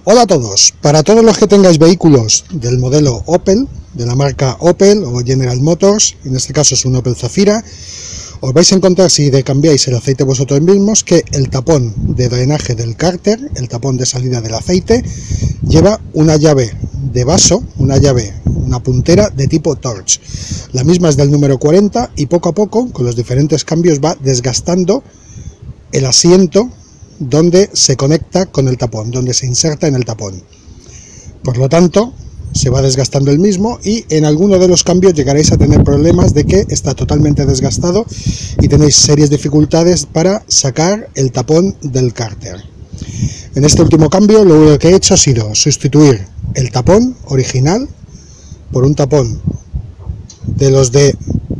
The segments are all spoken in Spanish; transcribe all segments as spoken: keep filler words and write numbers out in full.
Hola a todos, para todos los que tengáis vehículos del modelo Opel, de la marca Opel o General Motors, en este caso es un Opel Zafira, os vais a encontrar, si cambiáis el aceite vosotros mismos, que el tapón de drenaje del cárter, el tapón de salida del aceite, lleva una llave de vaso, una llave, una puntera de tipo Torch. La misma es del número cuarenta y poco a poco, con los diferentes cambios, va desgastando el asiento donde se conecta con el tapón, donde se inserta en el tapón. Por lo tanto, se va desgastando el mismo y en alguno de los cambios llegaréis a tener problemas de que está totalmente desgastado y tenéis serias dificultades para sacar el tapón del cárter. En este último cambio lo único que he hecho ha sido sustituir el tapón original por un tapón de los de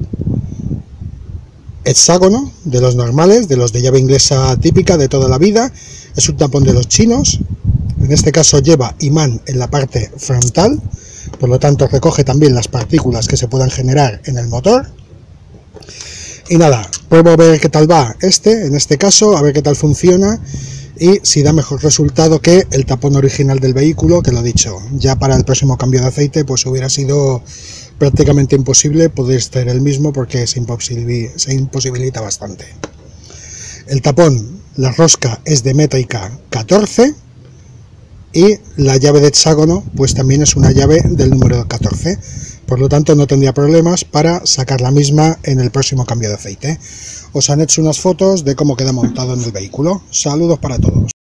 hexágono, de los normales, de los de llave inglesa típica de toda la vida. Es un tapón de los chinos. En este caso lleva imán en la parte frontal, por lo tanto recoge también las partículas que se puedan generar en el motor. Y nada, pruebo a ver qué tal va este, en este caso, a ver qué tal funciona y si da mejor resultado que el tapón original del vehículo, que lo he dicho, ya para el próximo cambio de aceite pues hubiera sido prácticamente imposible poder tener el mismo porque se imposibilita, se imposibilita bastante. El tapón, la rosca es de métrica catorce y la llave de hexágono pues también es una llave del número catorce, por lo tanto no tendría problemas para sacar la misma en el próximo cambio de aceite. Os han hecho unas fotos de cómo queda montado en el vehículo. Saludos para todos.